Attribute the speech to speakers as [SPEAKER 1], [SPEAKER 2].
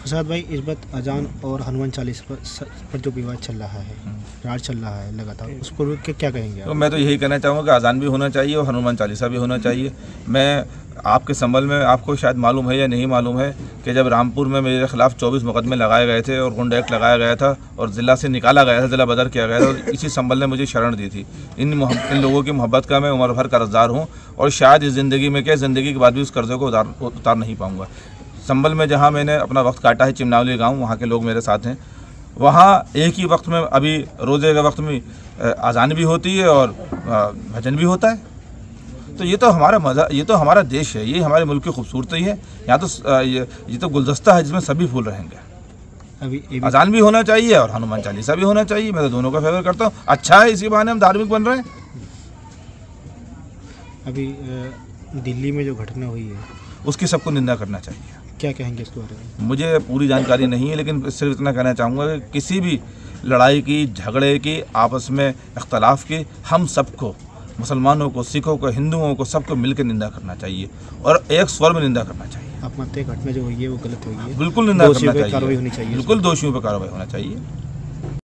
[SPEAKER 1] प्रसाद भाई, इस बात अजान और हनुमान चालीसा पर जो विवाद चल रहा है, राज चल रहा है लगातार, उस पर क्या कहेंगे आप?
[SPEAKER 2] तो मैं तो यही कहना चाहूँगा कि अजान भी होना चाहिए और हनुमान चालीसा भी होना चाहिए। मैं आपके संबल में, आपको शायद मालूम है या नहीं मालूम है कि जब रामपुर में मेरे खिलाफ 24 मुकदमे लगाए गए थे और गुंडा एक्ट लगाया गया था और ज़िला से निकाला गया था, ज़िला बदर किया गया था, और इसी संबल ने मुझे शरण दी थी। इन लोगों की मोहब्बत का मैं उम्र भर कर्जदार हूँ और शायद इस ज़िंदगी में क्या, ज़िंदगी के बाद भी उस कर्ज़े को उतार नहीं पाऊँगा। संबल में जहाँ मैंने अपना वक्त काटा है, चिमनावली गाँव, वहाँ के लोग मेरे साथ हैं। वहाँ एक ही वक्त में, अभी रोज़े के वक्त में अजान भी होती है और भजन भी होता है। तो ये तो हमारा मज़ा, ये तो हमारा देश है, ये हमारे मुल्क की खूबसूरती है। यहाँ तो ये तो गुलदस्ता है जिसमें सभी फूल रहेंगे।
[SPEAKER 1] अभी
[SPEAKER 2] अजान भी होना चाहिए और हनुमान चालीसा भी होना चाहिए। मैं तो दोनों का फेवर करता हूँ। अच्छा है, इसी बहाने हम धार्मिक बन रहे हैं।
[SPEAKER 1] अभी दिल्ली में जो घटना हुई है,
[SPEAKER 2] उसकी सबको निंदा करना चाहिए।
[SPEAKER 1] क्या कहेंगे इसके बारे में?
[SPEAKER 2] मुझे पूरी जानकारी नहीं है, लेकिन सिर्फ इतना कहना चाहूँगा कि किसी भी लड़ाई की, झगड़े की, आपस में इख्तलाफ की, हम सबको, मुसलमानों को, सिखों को, हिंदुओं को, सबको मिलकर निंदा करना चाहिए और एक स्वर में निंदा करना चाहिए।
[SPEAKER 1] आप मानते हैं घटना जो हुई है वो गलत हुई है?
[SPEAKER 2] बिल्कुल निंदा करना चाहिए।
[SPEAKER 1] कार्रवाई होनी चाहिए।
[SPEAKER 2] बिल्कुल दोषियों पर कार्रवाई होना चाहिए।